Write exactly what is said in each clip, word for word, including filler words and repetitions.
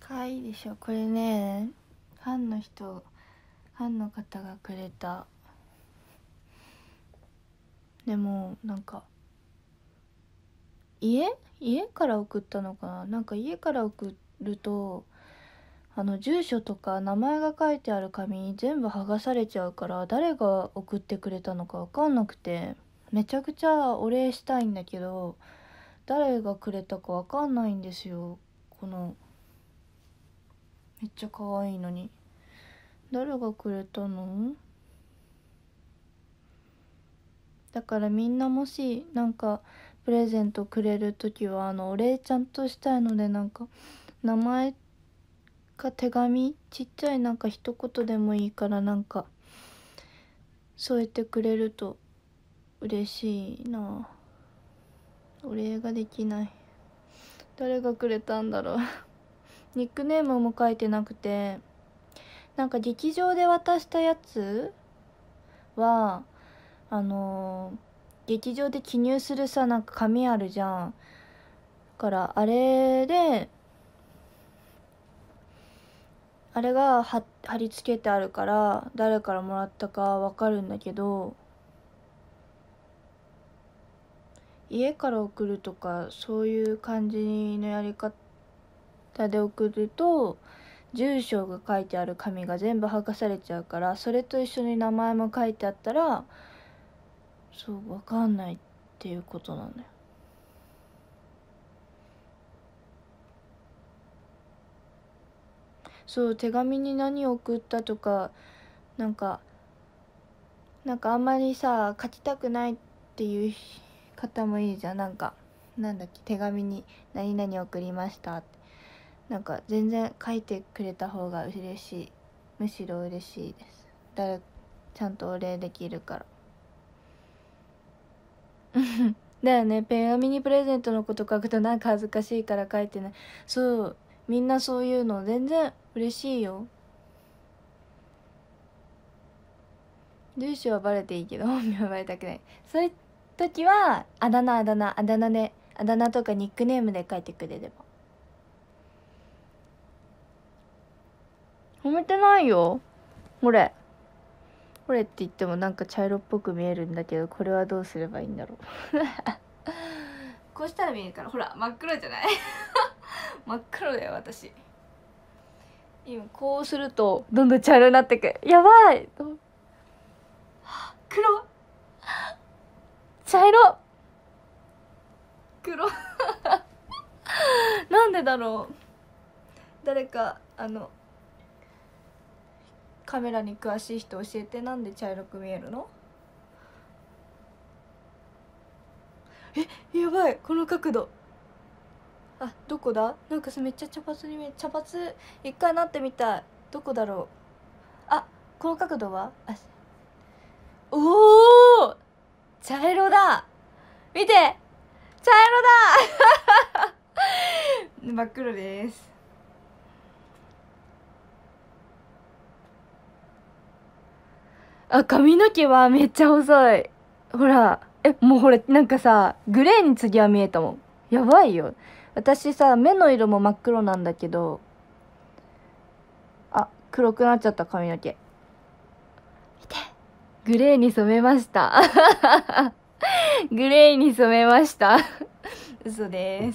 かわいいでしょ。これね、ファンの人ファンの方がくれた。でもなんか家家から送ったのかな。なんか家から送るとあの住所とか名前が書いてある紙全部剥がされちゃうから、誰が送ってくれたのか分かんなくて、めちゃくちゃお礼したいんだけど誰がくれたか分かんないんですよ。このめっちゃ可愛いのに誰がくれたの？だからみんなもしなんかプレゼントくれるときはあのお礼ちゃんとしたいので、なんか名前か手紙ちっちゃいなんか一言でもいいからなんか添えてくれると嬉しいな。お礼ができない。誰がくれたんだろうニックネームも書いてなくて、なんか劇場で渡したやつはあのー、劇場で記入するさなんか紙あるじゃん。だからあれであれが貼り付けてあるから誰からもらったかわかるんだけど、家から送るとかそういう感じのやり方で送ると住所が書いてある紙が全部剥がされちゃうから、それと一緒に名前も書いてあったらそう分かんないっていうことなんだよ。そう手紙に何を送ったとかなんかなんかあんまりさ書きたくないっていう方もいいじゃん。なんかなんだっけ手紙に何々送りましたって、なんか全然書いてくれた方が嬉しい。むしろ嬉しいです。誰ちゃんとお礼できるからだよね。手紙にプレゼントのこと書くとなんか恥ずかしいから書いてない。そうみんなそういうの全然嬉しいよ。住所はバレていいけど本名はバレたくない。そういう時はあだ名あだ名あだ名であだ名とかニックネームで書いてくれれば。褒めてないよ。これこれって言ってもなんか茶色っぽく見えるんだけど、これはどうすればいいんだろうこうしたら見えるから。ほら真っ黒じゃない真っ黒だよ私。今こうするとどんどん茶色になってく。やばい黒茶色黒なんでだろう。誰かあのカメラに詳しい人教えて。なんで茶色く見えるの？えやばいこの角度。あどこだ。なんかめっちゃ茶髪に見える。茶髪一回なってみたい。どこだろう。あこの角度はあおお茶色だ。見て茶色だ真っ黒です。あ髪の毛はめっちゃ細い。ほらえもうほらなんかさグレーに次は見えたもん。やばいよ。私さ目の色も真っ黒なんだけど、あ黒くなっちゃった髪の毛。見てグレーに染めましたグレーに染めました嘘です。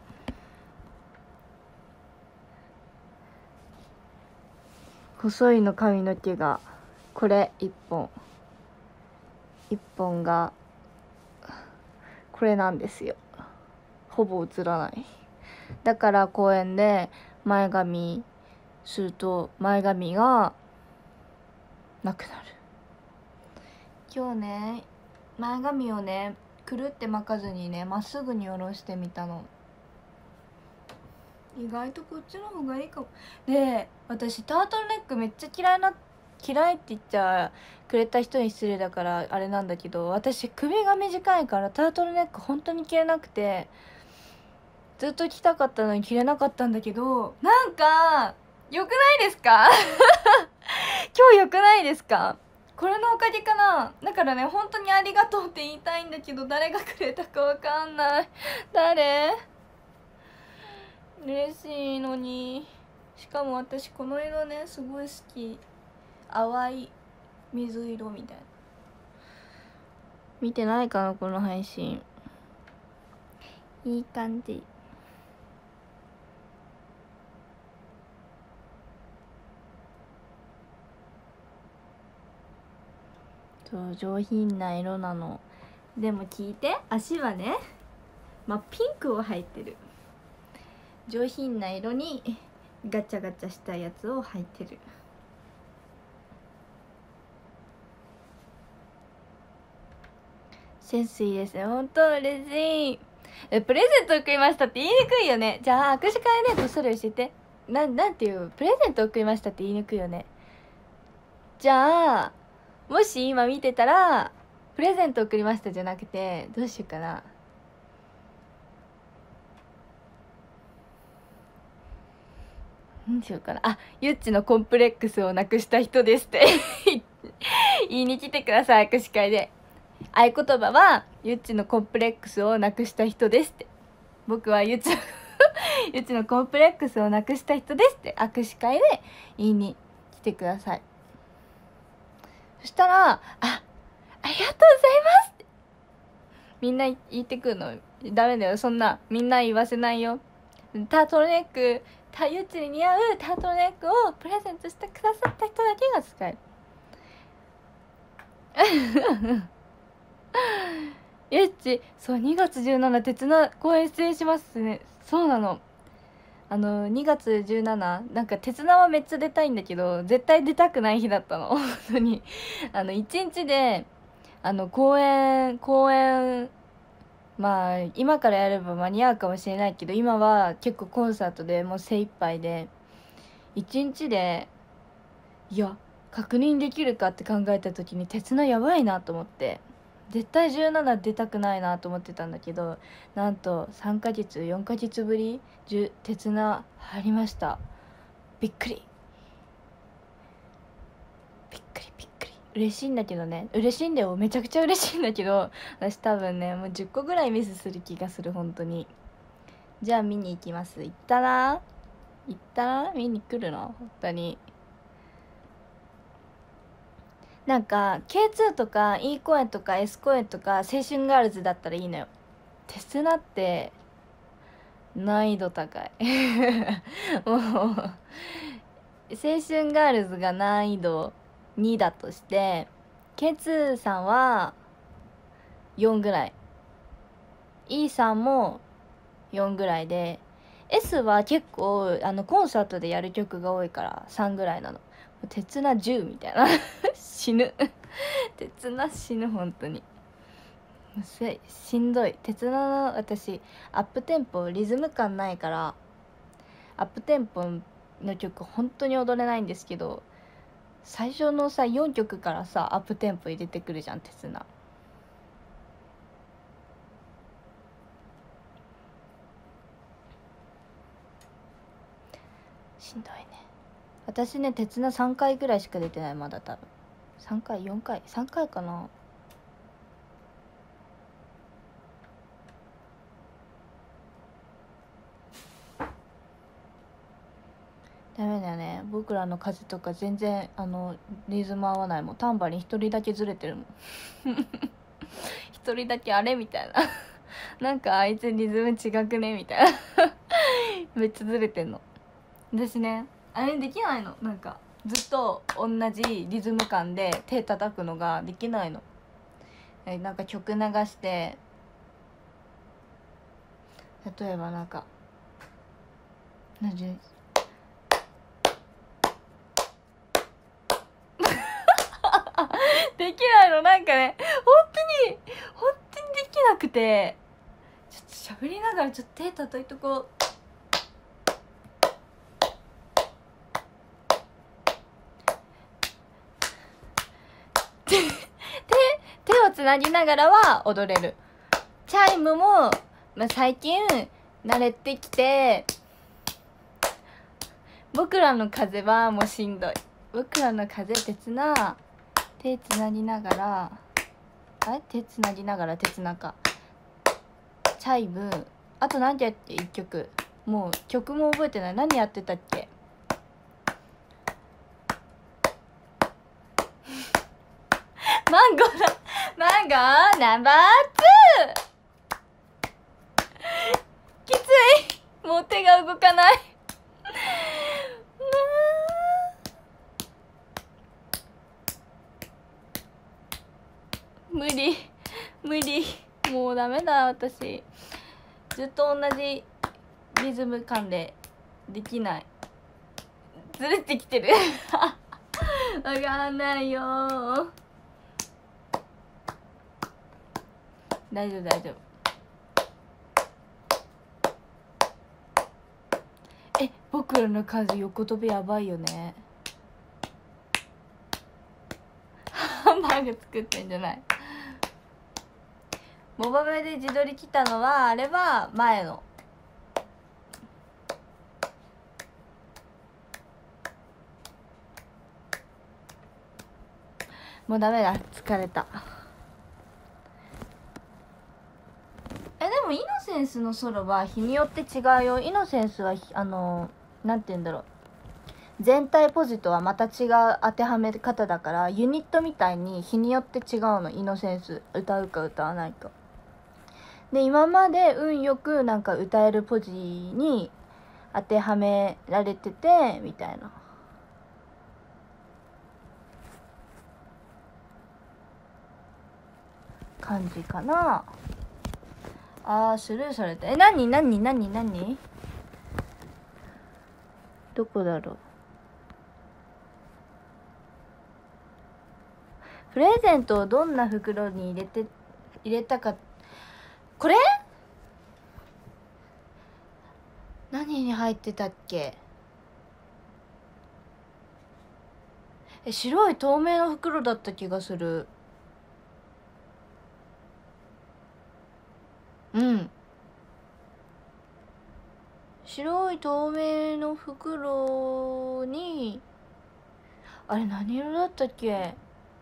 細いの髪の毛がこれ一本一本がこれなんですよ。ほぼ映らない。だから公園で前髪すると前髪がなくなる。今日ね前髪をねくるって巻かずにねまっすぐに下ろしてみたの。意外とこっちの方がいいかも。で私タートルネックめっちゃ嫌いな嫌いって言っちゃくれた人に失礼だからあれなんだけど、私首が短いからタートルネック本当に着れなくて、ずっと着たかったのに着れなかったんだけど、なんか良くないですか今日良くないですか。これのおかげかな。だからね本当にありがとうって言いたいんだけど誰がくれたかわかんない。誰？嬉しいのにしかも私この色ねすごい好き。淡い水色みたいな。見てないかなこの配信。いい感じ。そう上品な色なの。でも聞いて、足はねまあピンクを履いてる。上品な色にガチャガチャしたやつを履いてる。センスいいですね。本当嬉しい。えプレゼント送りましたって言いにくいよね。じゃあ握手会ねこっそり教えて。ななんていうプレゼント送りましたって言いにくいよね。じゃあもし今見てたらプレゼント送りましたじゃなくてどうしようかな。何しようかな。あ、ゆっちのコンプレックスをなくした人ですって言いに来てください握手会で。合言葉はゆっちのコンプレックスをなくした人ですって。僕はゆっちのゆっちのコンプレックスをなくした人ですって握手会で言いに来てください。そしたらあ、ありがとうございますってみんな言ってくるの。ダメだよそんなみんな言わせないよ。タートルネックたゆっちに似合うタートルネックをプレゼントしてくださった人だけが使えるゆっちそうにがつじゅうしちにち鉄な公演出演しますね。そうなの。あのにがつじゅうしちなんか鉄なはめっちゃ出たいんだけど絶対出たくない日だったの本当に。あのいちにちであの公演公演まあ今からやれば間に合うかもしれないけど今は結構コンサートでもう精一杯でいちにちでいや確認できるかって考えた時に鉄なやばいなと思って絶対じゅうしち出たくないなと思ってたんだけどなんとさんかげつよんかげつぶり鉄な入りました。びっくりびっくりびっくり嬉しいんだけどね。嬉しいんだよめちゃくちゃ嬉しいんだけど私多分ねもうじゅっこぐらいミスする気がする本当に。じゃあ見に行きます。行ったな行ったな見に来るの本当に。なんか ケーツー とか E 公演とか S 公演とか青春ガールズだったらいいのよ。テスナって難易度高いもう青春ガールズが難易度にだとして ケーツー さんはよんぐらい E さんもよんぐらいで S は結構あのコンサートでやる曲が多いからさんぐらいなの。鉄なじゅうみたいな死ぬ鉄な死ぬ本当にしんどい。鉄なの私アップテンポリズム感ないからアップテンポの曲本当に踊れないんですけど最初のさよんきょくからさアップテンポ入れてくるじゃん鉄な。しんどいね。私ね鉄なさんかいぐらいしか出てないまだ多分さんかいよんかいさんかいかな。ダメだよね僕らの風とか全然あのリズム合わないもん。タンバリン一人だけずれてるもん一人だけあれみたいななんかあいつリズム違くねみたいなめっちゃずれてんの。私ねあれできないの。なんかずっと同じリズム感で手叩くのができないの。えなんか曲流して例えばなんか何でできないの。なんかね本当に本当にできなくてちょっと喋りながらちょっと手叩いとこう。手手をつなぎながらは踊れる。チャイムも、まあ、最近慣れてきて僕らの風はもうしんどい。僕らの風鉄な手つなぎながらあれ手つなぎながら鉄なかチャイムあと何てやっていっきょくもう曲も覚えてない。何やってたっけマンゴーだ。マンゴーナンバーツー。きつい。もう手が動かない。無理無理、もうダメだ。私ずっと同じリズム感でできない。ずれてきてるわかんないよ。大丈夫大丈夫。え、僕らの数横跳びやばいよね。ハンバーグ作ってんじゃない。モバメで自撮り来たのはあれは前の。もうダメだ、疲れた。え、でもイノセンスのソロは日によって違うよ。イノセンスはあのなんて言うんだろう、全体ポジとはまた違う当てはめ方だから、ユニットみたいに日によって違うの。イノセンス歌うか歌わないかで、今まで運よくなんか歌えるポジに当てはめられててみたいな感じかな。あー、スルーされた。え、なになになになに、どこだろう。プレゼントをどんな袋に入れて入れたか。これ何に入ってたっけ。え、白い透明の袋だった気がする。うん、白い透明の袋に、あれ何色だったっけ。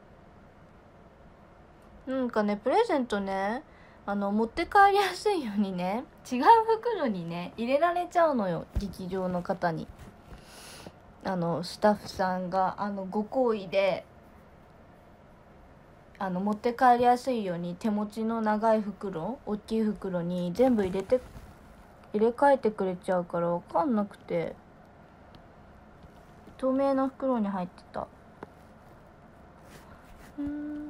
なんかね、プレゼントね、あの持って帰りやすいようにね、違う袋にね入れられちゃうのよ、劇場の方に。あのスタッフさんがあのご厚意で、あの持って帰りやすいように手持ちの長い袋、大きい袋に全部入れて入れ替えてくれちゃうから分かんなくて、透明の袋に入ってた。うーん、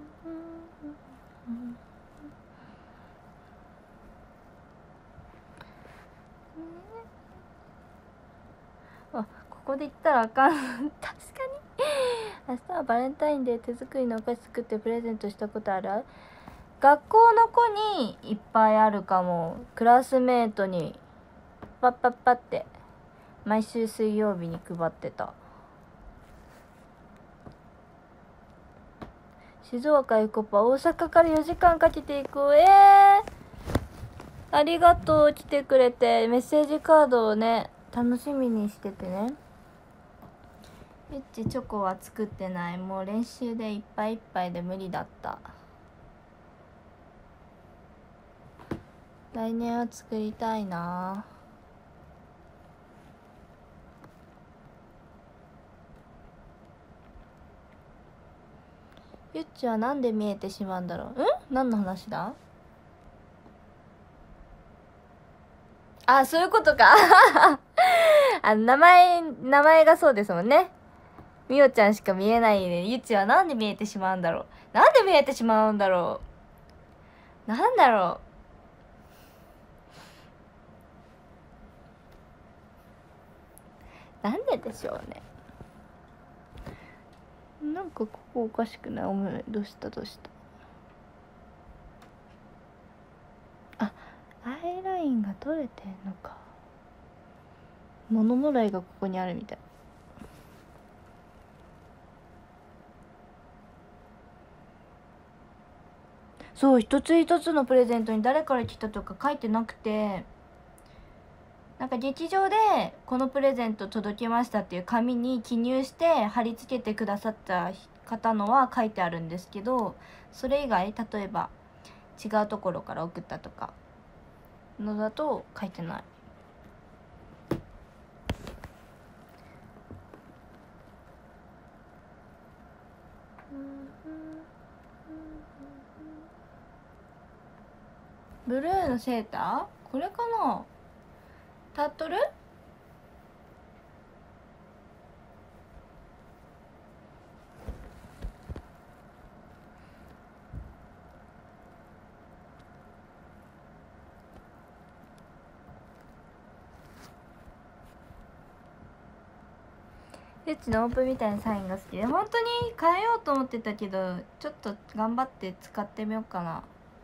あ、ここで言ったらあかん確かに明日はバレンタインデー、手作りのお菓子作ってプレゼントしたことある？学校の子にいっぱいあるかも。クラスメートにパッパッパって毎週水曜日に配ってた。静岡エコパ、大阪からよじかんかけていく。えー、ありがとう、来てくれて。メッセージカードをね楽しみにしててね。ゆっちチョコは作ってない。もう練習でいっぱいいっぱいで無理だった。来年は作りたいな。ゆっちはなんで見えてしまうんだろう。うん？何の話だ？あ、そういうことかあの名前名前がそうですもんね。みおちゃんしか見えないで、ゆっちはなんで見えてしまうんだろう。なんで見えてしまうんだろう。なんだろう。なんででしょうね。なんかここおかしくない？お前どうしたどうした。あ、アイラインが取れてんのか。物もらいがここにあるみたい。そう、一つ一つのプレゼントに誰から来たとか書いてなくて、なんか劇場でこのプレゼント届きましたっていう紙に記入して貼り付けてくださった方のは書いてあるんですけど、それ以外、例えば違うところから送ったとかのだと書いてない。 ブルーのセーターこれかな。タートルうちのオープンみたいなサインが好きで、本当に変えようと思ってたけどちょっと頑張って使ってみようかな。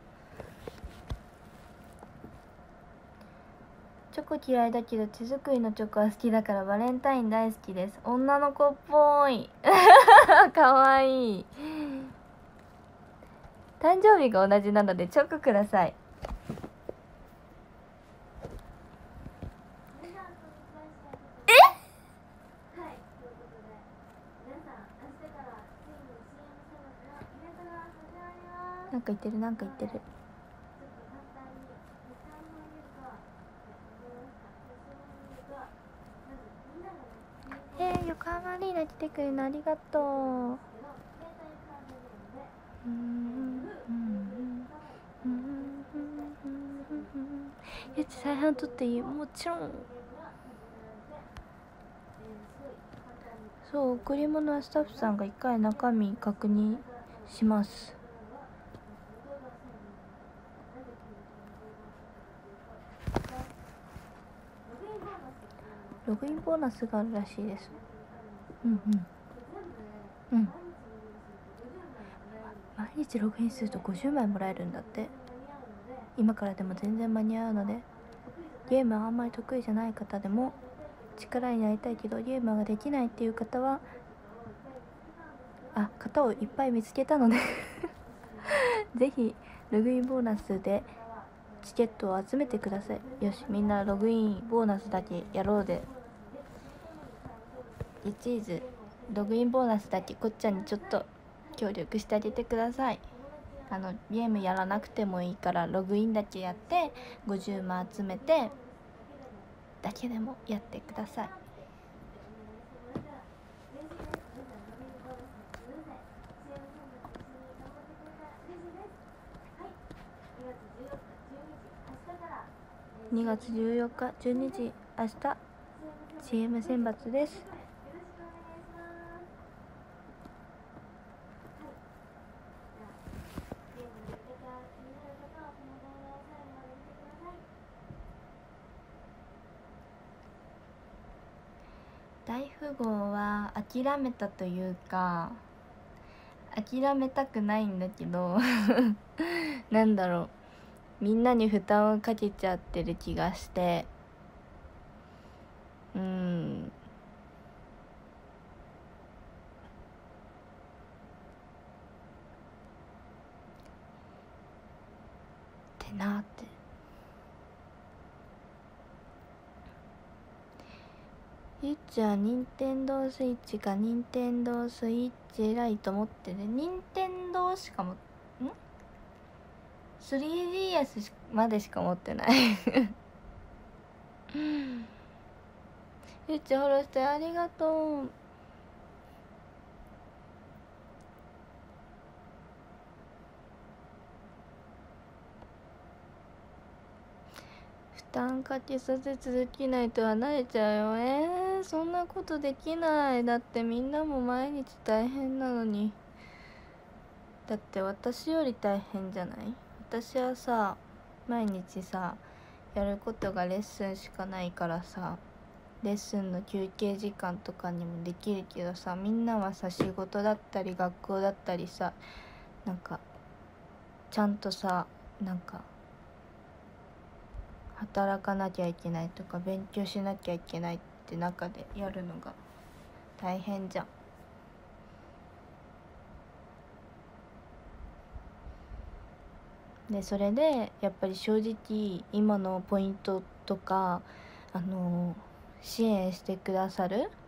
チョコ嫌いだけど手作りのチョコは好きだからバレンタイン大好きです。女の子っぽいかわいい。誕生日が同じなのでチョコください。なんか言ってるなんか言ってる。えー、横浜アリーナ来てくれるのありがとう。うんゆっち再販取っていい？もちろん。そう、贈り物はスタッフさんが一回中身確認します。ログインボーナスがあるらしいです。うんうんうん。毎日ログインするとごじゅうまいもらえるんだって。今からでも全然間に合うので、ゲームはあんまり得意じゃない方でも力になりたいけどゲームができないっていう方はあ方をいっぱい見つけたのでぜひログインボーナスでチケットを集めてください。よし、みんなログインボーナスだけやろうで。リチーズログインボーナスだけこっちゃんにちょっと協力してあげてください。あのゲームやらなくてもいいからログインだけやってごじゅうまん集めてだけでもやってください。にがつじゅうよっかじゅうにじ明日 シーエム 選抜です。大富豪は諦めたというか諦めたくないんだけどなんだろう、みんなに負担をかけちゃってる気がして、うーんってなって。ゆっちは任天堂スイッチか任天堂スイッチライト持ってる。任天堂しかもん スリーディーエス までしか持ってないゆっちフォローしてありがとう。負担かけさせ続けないと離れちゃうよ。えー、そんなことできない。だってみんなも毎日大変なのに。だって私より大変じゃない？私はさ毎日さやることがレッスンしかないからさ、レッスンの休憩時間とかにもできるけどさ、みんなはさ仕事だったり学校だったりさ、なんかちゃんとさなんか働かなきゃいけないとか勉強しなきゃいけないって中でやるのが大変じゃん。でそれでやっぱり正直今のポイントとかあの支援してくださる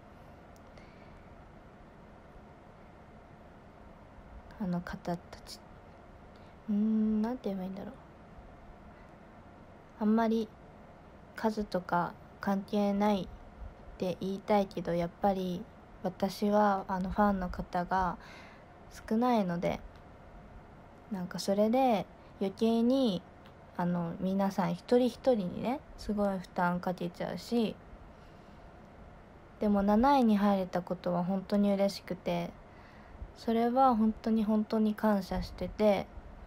あの方たち、うーんなんて言えばいいんだろう、あんまり数とか関係ないって言いたいけど、やっぱり私はあのファンの方が少ないので、 なんかそれで余計にあの皆さん一人一人にねすごい負担かけちゃうし、でもなないに入れたことは本当に嬉しくて、それは本当に本当に感謝してて、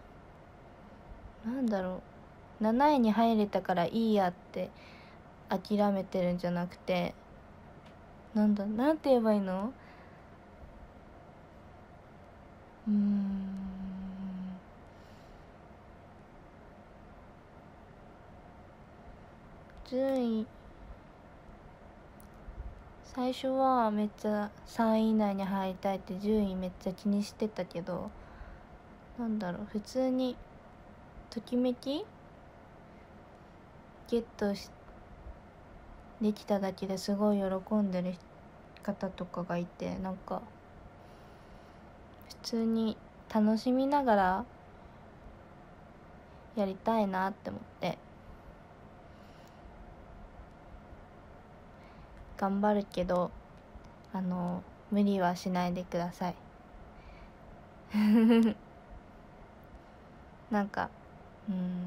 なんだろう、なないに入れたからいいやって諦めてるんじゃなくて、なんだなんて言えばいいの、うーん順位、最初はめっちゃさんい以内に入りたいって順位めっちゃ気にしてたけど、なんだろう、普通にときめきゲットしできただけですごい喜んでる方とかがいて、なんか普通に楽しみながらやりたいなって思って頑張るけど、あの無理はしないでくださいなんかうん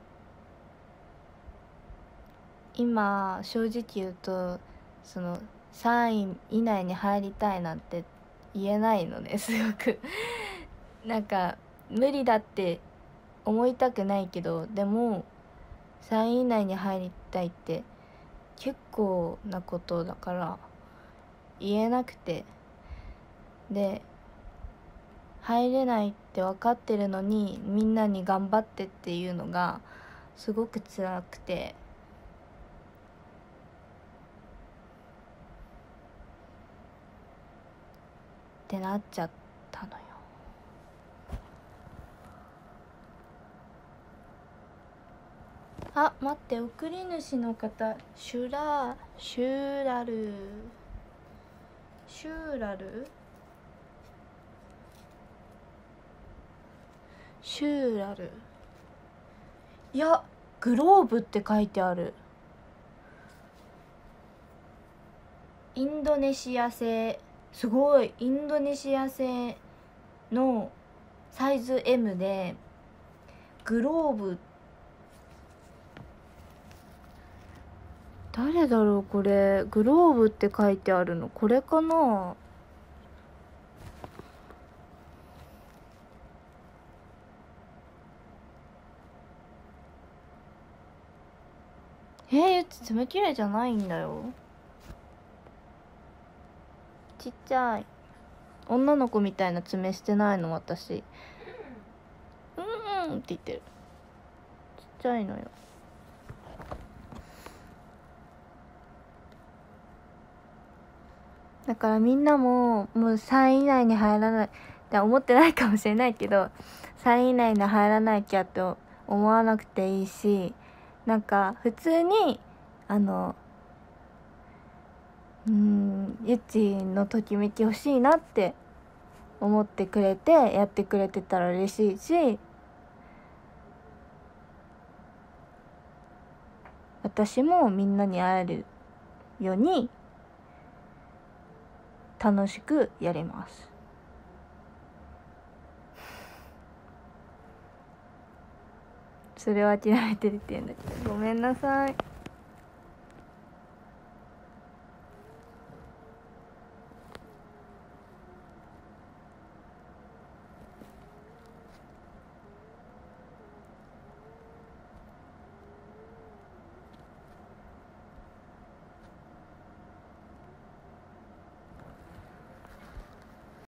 今正直言うとそのさんい以内に入りたいなんて言えないのね、すごくなんか無理だって思いたくないけど、でもさんい以内に入りたいって結構なことだから言えなくて、で入れないって分かってるのにみんなに頑張ってっていうのがすごく辛くて、ってなっちゃったのよ。あ、待って、送り主の方シュラシュラルシュラルシュラルいやグローブって書いてある。インドネシア製、すごい、インドネシア製のサイズ エム でグローブ、誰だろうこれ、グローブって書いてあるのこれかな。えー、ゆっち爪切れじゃないんだよ、ちっちゃい女の子みたいな爪してないの私。うんうんって言ってる、ちっちゃいのよ。だからみんなももうさんい以内に入らないって思ってないかもしれないけど、さんい以内に入らなきゃって思わなくていいし、なんか普通にあのうーんゆっちのときめき欲しいなって思ってくれてやってくれてたら嬉しいし、私もみんなに会えるように楽しくやります。それを諦めてるって言うんだけどごめんなさい。